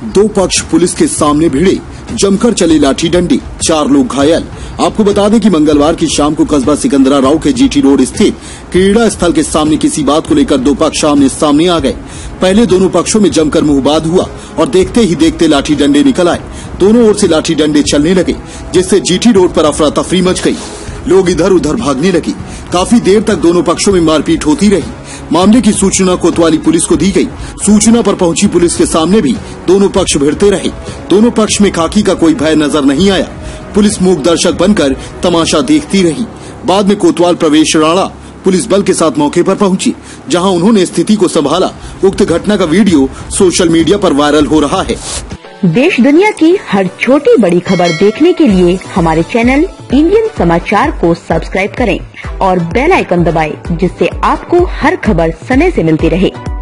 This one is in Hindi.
दो पक्ष पुलिस के सामने भिड़े, जमकर चले लाठी डंडे, 4 लोग घायल। आपको बता दें कि मंगलवार की शाम को कस्बा सिकंदराराव के जीटी रोड स्थित क्रीड़ा स्थल के सामने किसी बात को लेकर दो पक्ष आमने सामने आ गए। पहले दोनों पक्षों में जमकर मुंहबाद हुआ और देखते ही देखते लाठी डंडे निकल आए। दोनों ओर से लाठी डंडे चलने लगे, जिससे जीटी रोड पर अफरा तफरी मच गई। लोग इधर उधर भागने लगे। काफी देर तक दोनों पक्षों में मारपीट होती रही। मामले की सूचना कोतवाली पुलिस को दी गई। सूचना पर पहुंची पुलिस के सामने भी दोनों पक्ष भिड़ते रहे। दोनों पक्ष में खाकी का कोई भय नजर नहीं आया। पुलिस मूक दर्शक बनकर तमाशा देखती रही। बाद में कोतवाल प्रवेश राणा पुलिस बल के साथ मौके पर पहुंची, जहां उन्होंने स्थिति को संभाला। उक्त घटना का वीडियो सोशल मीडिया पर वायरल हो रहा है। देश दुनिया की हर छोटी बड़ी खबर देखने के लिए हमारे चैनल इंडियन समाचार को सब्सक्राइब करें और बेल आइकन दबाएं, जिससे आपको हर खबर समय से मिलती रहे।